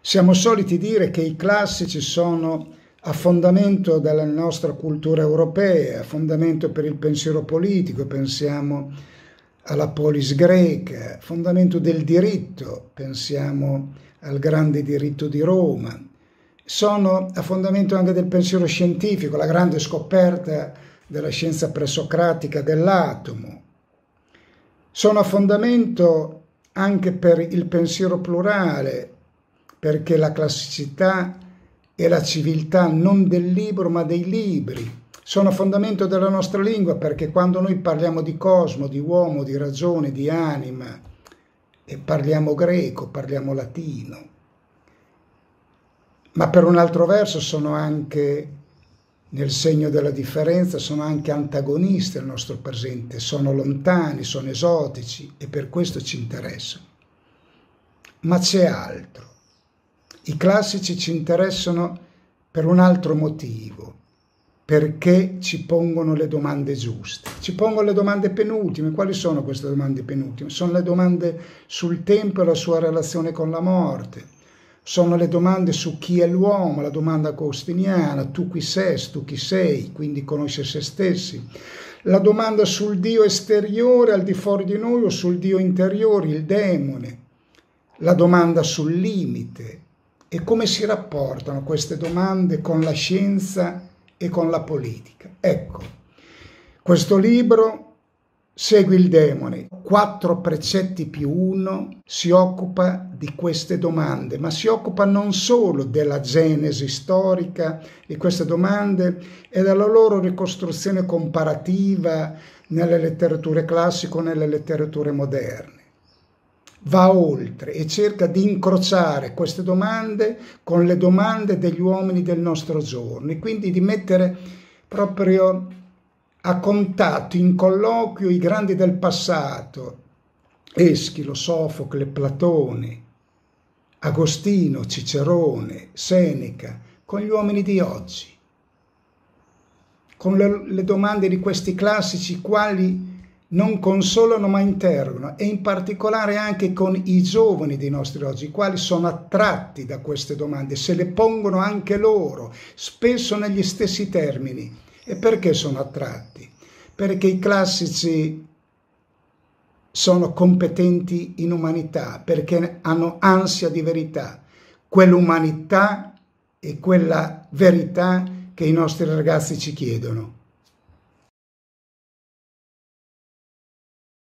Siamo soliti dire che i classici sono a fondamento della nostra cultura europea, a fondamento per il pensiero politico, pensiamo alla polis greca, fondamento del diritto, pensiamo al grande diritto di Roma, sono a fondamento anche del pensiero scientifico, la grande scoperta della scienza presocratica dell'atomo, sono a fondamento anche per il pensiero plurale, perché la classicità è la civiltà non del libro ma dei libri. Sono a fondamento della nostra lingua, perché quando noi parliamo di cosmo, di uomo, di ragione, di anima, e parliamo greco, parliamo latino. Ma per un altro verso sono anche, nel segno della differenza, sono anche antagonisti al nostro presente, sono lontani, sono esotici e per questo ci interessano. Ma c'è altro. I classici ci interessano per un altro motivo, perché ci pongono le domande giuste. Ci pongono le domande penultime. Quali sono queste domande penultime? Sono le domande sul tempo e la sua relazione con la morte. Sono le domande su chi è l'uomo, la domanda agostiniana, tu chi sei, quindi conosce se stessi. La domanda sul Dio esteriore al di fuori di noi o sul Dio interiore, il demone. La domanda sul limite. E come si rapportano queste domande con la scienza e con la politica? Ecco, questo libro, Segui il demone, 4 precetti più 1, si occupa di queste domande, ma si occupa non solo della genesi storica di queste domande e della loro ricostruzione comparativa nelle letterature classiche o nelle letterature moderne. Va oltre e cerca di incrociare queste domande con le domande degli uomini del nostro giorno e quindi di mettere proprio a contatto, in colloquio, i grandi del passato, Eschilo, Sofocle, Platone, Agostino, Cicerone, Seneca, con gli uomini di oggi, con le domande di questi classici quali non consolano ma interrogano, e in particolare anche con i giovani dei nostri oggi, i quali sono attratti da queste domande, se le pongono anche loro, spesso negli stessi termini. E perché sono attratti? Perché i classici sono competenti in umanità, perché hanno ansia di verità, quell'umanità e quella verità che i nostri ragazzi ci chiedono.